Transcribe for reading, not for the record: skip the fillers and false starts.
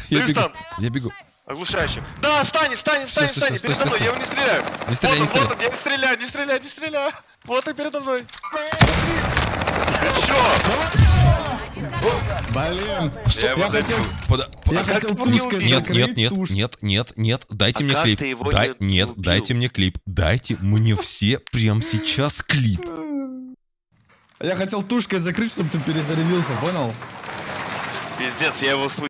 Я бегу. Оглушающий. Да, встань, Всё, передо мной, я его не стреляю. Не стреляй, не Вот он, я не стреляю. Вот он передо мной. Ты чё? Блин. Я его хотел... Я хотел ты его не тушкой убил? Нет, дайте мне как клип. ты его не Нет, убил? дайте мне клип. Дайте мне все прямо сейчас клип. Я хотел тушкой закрыть, чтобы ты перезарядился, понял? Пиздец, я его